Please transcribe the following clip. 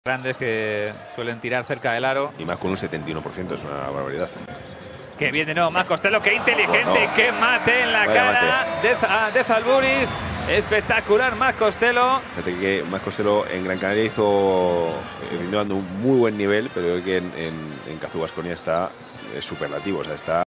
Grandes que suelen tirar cerca del aro. Y más con un 71%, es una barbaridad. Que bien de nuevo, más Costello, qué inteligente, Bueno, qué mate en la vaya cara de Zalburis. Espectacular, más Costello. Fíjate que Más Costello en Gran Canaria vino dando un muy buen nivel, pero creo que en Cazú Baskonia está superlativo, o sea, está